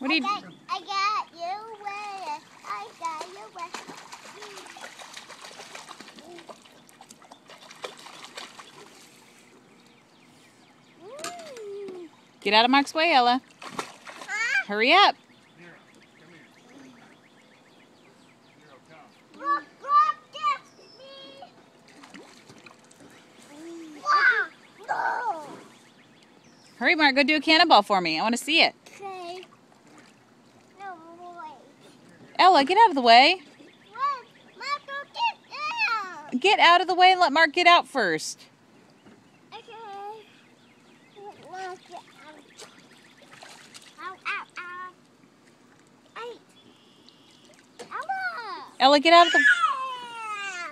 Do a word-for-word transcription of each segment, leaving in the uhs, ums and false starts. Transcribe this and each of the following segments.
What do you... I got, I got you with it. I got you with it. Mm. Get out of Mark's way, Ella. Huh? Hurry up. Nero, come here. Nero, come. Look, look, get me. Wow. No. Hurry, Mark. Go do a cannonball for me. I want to see it. Okay. No way. Ella, get out of the way. What? Marco, get down. Get out of the way and let Mark get out first. Okay. Look, get out. Ow, ow, ow. Ay. Ella. Ella, get out of the... Ow.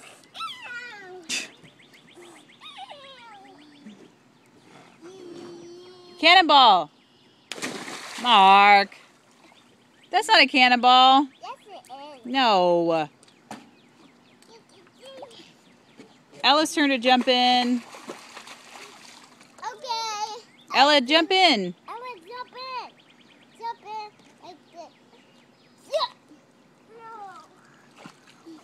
Ow. Cannonball. Mark. That's not a cannonball. Yes, it is. No. Ella's turn to jump in. Okay. Ella, jump in. Ella, jump in. Jump in like this. Yeah. No.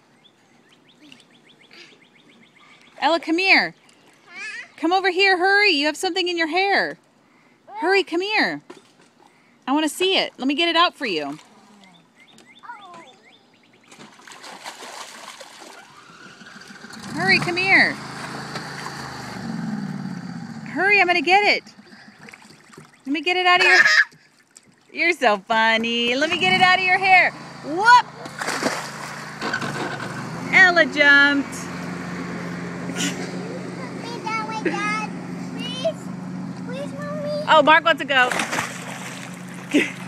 Ella, come here. Huh? Come over here. Hurry. You have something in your hair. Hurry, come here. I want to see it. Let me get it out for you. Oh. Hurry, come here. Hurry, I'm going to get it. Let me get it out of your... You're so funny. Let me get it out of your hair. Whoop! Ella jumped. Put me down like that. Please. Please, Mommy. Oh, Mark wants to go.